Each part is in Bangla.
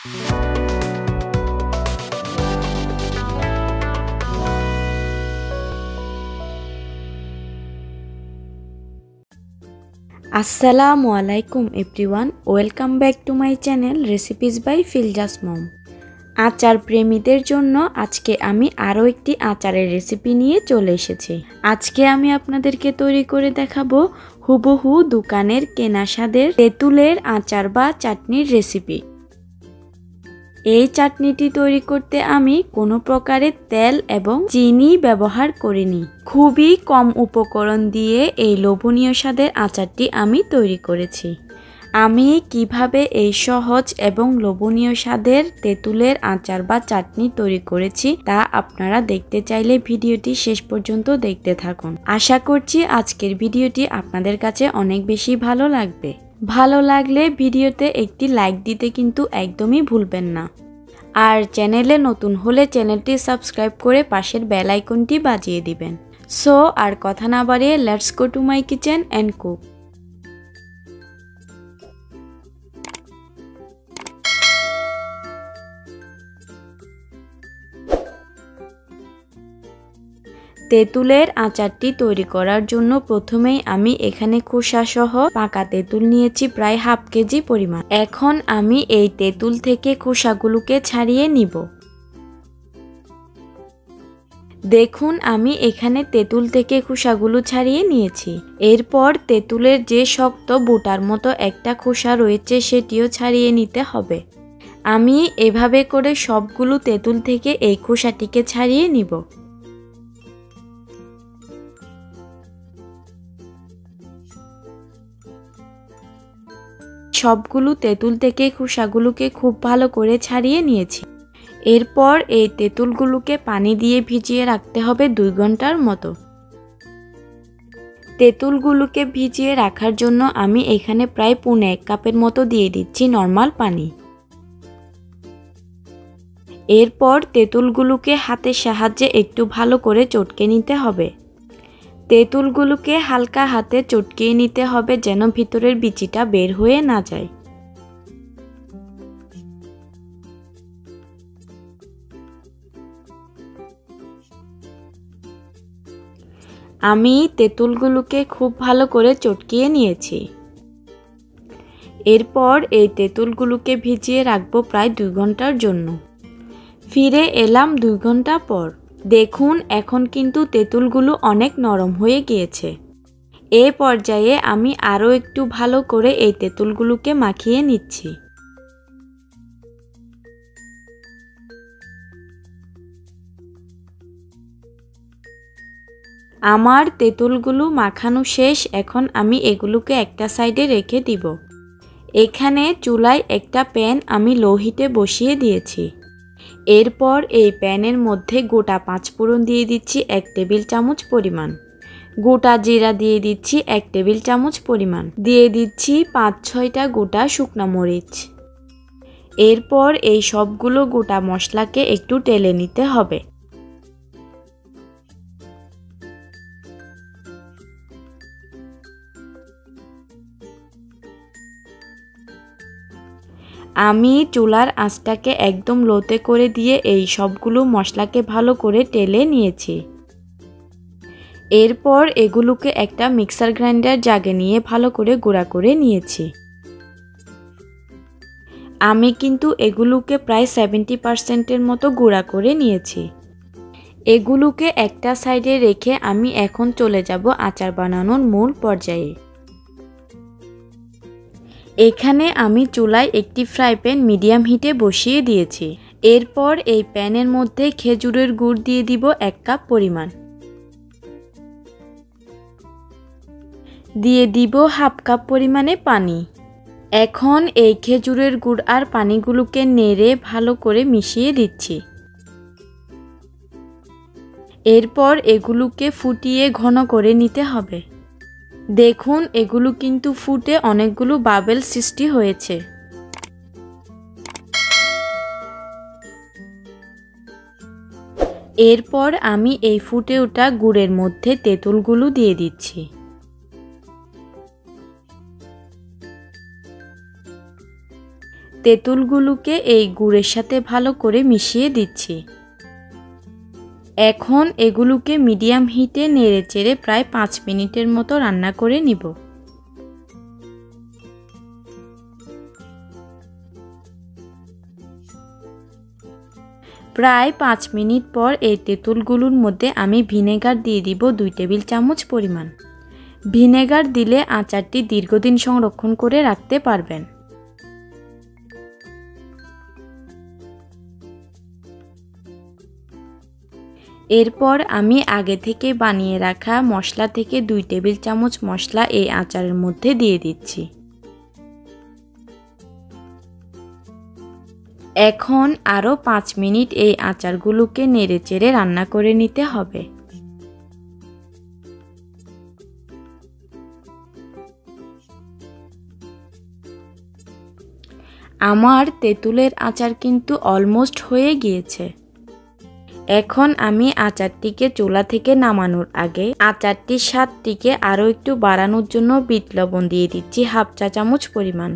আসসালামু আলাইকুম everyone, welcome back to my channel recipes by Filza's mom. আচার প্রেমীদের জন্য আজকে আমি আরও একটি আচারের রেসিপি নিয়ে চলে এসেছি। আজকে আমি আপনাদেরকে তৈরি করে দেখাবো হুবহু দোকানের কেনা স্বাদের তেঁতুলের আচার বা চাটনির রেসিপি। এই চাটনিটি তৈরি করতে আমি কোনো প্রকারের তেল এবং চিনি ব্যবহার করিনি। খুবই কম উপকরণ দিয়ে এই লোভনীয় স্বাদের আচারটি আমি তৈরি করেছি। আমি কিভাবে এই সহজ এবং লোভনীয় স্বাদের তেঁতুলের আচার বা চাটনি তৈরি করেছি তা আপনারা দেখতে চাইলে ভিডিওটি শেষ পর্যন্ত দেখতে থাকুন। আশা করছি আজকের ভিডিওটি আপনাদের কাছে অনেক বেশি ভালো লাগবে। ভালো লাগলে ভিডিওতে একটি লাইক দিতে কিন্তু একদমই ভুলবেন না। আর চ্যানেলে নতুন হলে চ্যানেলটি সাবস্ক্রাইব করে পাশের বেল আইকনটি বাজিয়ে দিবেন। সো আর কথা না বাড়িয়ে let's go to my kitchen and cook. তেঁতুলের আচারটি তৈরি করার জন্য প্রথমেই আমি এখানে খোসা সহ পাকা তেঁতুল নিয়েছি প্রায় হাফ কেজি পরিমাণ। এখন আমি এই তেঁতুল থেকে খোসাগুলোকে ছাড়িয়ে নিব। দেখুন আমি এখানে তেঁতুল থেকে খোসাগুলো ছাড়িয়ে নিয়েছি। এরপর তেঁতুলের যে শক্ত বোটার মতো একটা খোসা রয়েছে সেটিও ছাড়িয়ে নিতে হবে। আমি এভাবে করে সবগুলো তেঁতুল থেকে এই খোসাটিকে ছাড়িয়ে নিব। সবগুলো তেঁতুল থেকে খোসাগুলোকে খুব ভালো করে ছাড়িয়ে নিয়েছি। এরপর এই তেঁতুলগুলোকে পানি দিয়ে ভিজিয়ে রাখতে হবে 2 ঘন্টার মতো। তেঁতুলগুলোকে ভিজিয়ে রাখার জন্য আমি এখানে প্রায় 1.5 কাপের মতো দিয়ে দিচ্ছি নর্মাল পানি। এরপর তেঁতুলগুলোকে হাতের সাহায্যে একটু ভালো করে চটকে নিতে হবে। তেঁতুলগুলোকে হালকা হাতে চটকিয়ে নিতে হবে যেন ভিতরের বিচিটা বের হয়ে না যায়। আমি তেঁতুলগুলোকে খুব ভালো করে চটকিয়ে নিয়েছি। এরপর এই তেঁতুলগুলোকে ভিজিয়ে রাখবো প্রায় 2 ঘন্টার জন্য। ফিরে এলাম 2 ঘন্টা পর। দেখুন এখন কিন্তু তেঁতুলগুলো অনেক নরম হয়ে গিয়েছে। এই পর্যায়ে আমি আরও একটু ভালো করে এই তেঁতুলগুলোকে মাখিয়ে নিচ্ছি। আমার তেঁতুলগুলো মাখানো শেষ। এখন আমি এগুলোকে একটা সাইডে রেখে দিব। এখানে চুলায় একটা প্যান আমি লো হিটে বসিয়ে দিয়েছি। এরপর এই প্যানের মধ্যে গোটা 5 ফোড়ন দিয়ে দিচ্ছি 1 টেবিল চামচ পরিমাণ। গোটা জিরা দিয়ে দিচ্ছি 1 টেবিল চামচ পরিমাণ। দিয়ে দিচ্ছি 5-6টা গোটা শুকনা মরিচ। এরপর এই সবগুলো গোটা মশলাকে একটু টেলে নিতে হবে। আমি চুলার আঁচটাকে একদম লোতে করে দিয়ে এই সবগুলো মশলাকে ভালো করে টেলে নিয়েছি। এরপর এগুলোকে একটা মিক্সার গ্রাইন্ডার জাগে নিয়ে ভালো করে গুঁড়া করে নিয়েছি। আমি কিন্তু এগুলোকে প্রায় 70% মতো গুঁড়া করে নিয়েছি। এগুলোকে একটা সাইডে রেখে আমি এখন চলে যাব আচার বানানোর মূল পর্যায়ে। এখানে আমি চুলায় একটি ফ্রাই প্যান মিডিয়াম হিটে বসিয়ে দিয়েছি। এরপর এই প্যানের মধ্যে খেজুরের গুড় দিয়ে দিব 1 কাপ পরিমাণ। দিয়ে দিব হাফ কাপ পরিমাণে পানি। এখন এই খেজুরের গুড় আর পানিগুলোকে নেড়ে ভালো করে মিশিয়ে দিচ্ছি। এরপর এগুলোকে ফুটিয়ে ঘন করে নিতে হবে। দেখুন এগুলো কিন্তু ফুটে অনেকগুলো বাবেল সৃষ্টি হয়েছে। এরপর আমি এই ফুটে ওঠা গুড়ের মধ্যে তেঁতুলগুলো দিয়ে দিচ্ছি। তেঁতুলগুলোকে এই গুড়ের সাথে ভালো করে মিশিয়ে দিচ্ছি। এখন এগুলোকে মিডিয়াম হিটে নেড়েচেড়ে প্রায় 5 মিনিটের মতো রান্না করে নিব। প্রায় 5 মিনিট পর এই তেঁতুলগুলোর মধ্যে আমি ভিনেগার দিয়ে দিব 2 টেবিল চামচ পরিমাণ। ভিনেগার দিলে আচারটি দীর্ঘদিন সংরক্ষণ করে রাখতে পারবেন। এরপর আমি আগে থেকে বানিয়ে রাখা মশলা থেকে 2 টেবিল চামচ মশলা এই আচারের মধ্যে দিয়ে দিচ্ছি। এখন আরও 5 মিনিট এই আচারগুলোকে নেড়েচেড়ে রান্না করে নিতে হবে। আমার তেঁতুলের আচার কিন্তু অলমোস্ট হয়ে গিয়েছে। এখন আমি আচারটিকে চুলা থেকে নামানোর আগে আচারটির স্বাদটিকে আরও একটু বাড়ানোর জন্য বিট লবণ দিয়ে দিচ্ছি 1/2 চা চামচ পরিমাণ।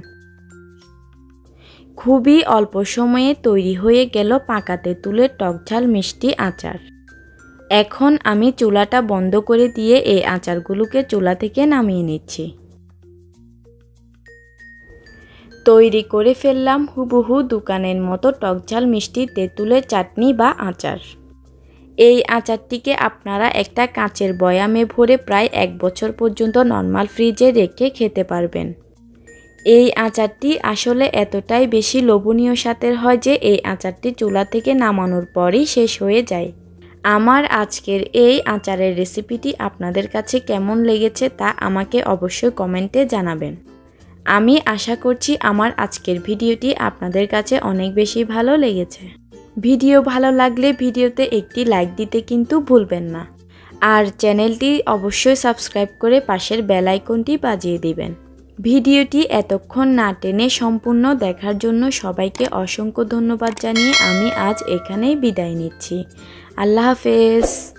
খুবই অল্প সময়ে তৈরি হয়ে গেল পাকা তেঁতুলের টকঝাল মিষ্টি আচার। এখন আমি চুলাটা বন্ধ করে দিয়ে এই আচারগুলোকে চুলা থেকে নামিয়ে নিচ্ছি। তৈরি করে ফেললাম হুবহু দোকানের মতো টকঝাল মিষ্টি তেঁতুলের চাটনি বা আচার। এই আচারটিকে আপনারা একটা কাঁচের বয়ামে ভরে প্রায় 1 বছর পর্যন্ত নরমাল ফ্রিজে রেখে খেতে পারবেন। এই আচারটি আসলে এতটাই বেশি লোভনীয় স্বাদের হয় যে এই আচারটি চুলা থেকে নামানোর পরই শেষ হয়ে যায়। আমার আজকের এই আচারের রেসিপিটি আপনাদের কাছে কেমন লেগেছে তা আমাকে অবশ্যই কমেন্টে জানাবেন। আমি আশা করছি আমার আজকের ভিডিওটি আপনাদের কাছে অনেক বেশি ভালো লেগেছে। ভিডিও ভালো লাগলে ভিডিওতে একটি লাইক দিতে কিন্তু ভুলবেন না। আর চ্যানেলটি অবশ্যই সাবস্ক্রাইব করে পাশের বেল আইকনটি বাজিয়ে দিবেন। ভিডিওটি এতক্ষণ না টেনে সম্পূর্ণ দেখার জন্য সবাইকে অসংখ্য ধন্যবাদ জানিয়ে আমি আজ এখানেই বিদায় নিচ্ছি। আল্লাহ হাফেজ।